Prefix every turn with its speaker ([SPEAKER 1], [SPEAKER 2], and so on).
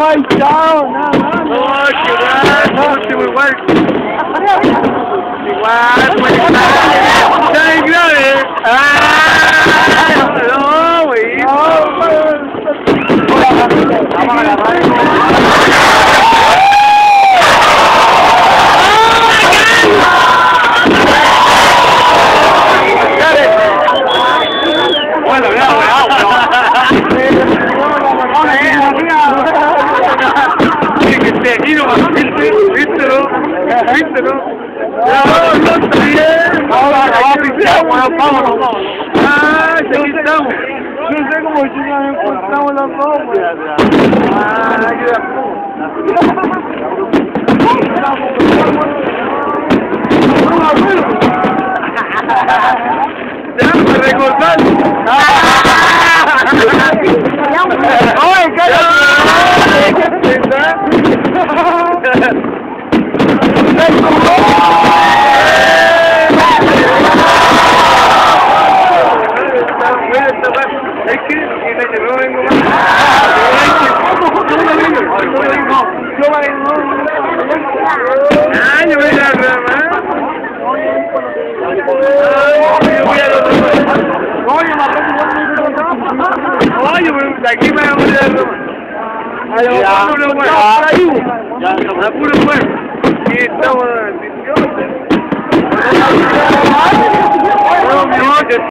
[SPEAKER 1] Ay, chao, nada.
[SPEAKER 2] ¡Oh, qué guay! ¡Último igual! ¡Igual! ¡Pues está bien grave! ¡Ah! ¡No, güey! Vamos a agarrar. Bueno, aquí no va, vístelo. No, está bien. Vámonos. Ah, aquí estamos.
[SPEAKER 1] No sé cómo chicos nos encontramos los dos, güey.
[SPEAKER 2] Ah, déjame recordar. ¡Oye, cállate! Es que no vengo más. Yo voy a la más. Oye, de aquí me voy a la rama. Apuro,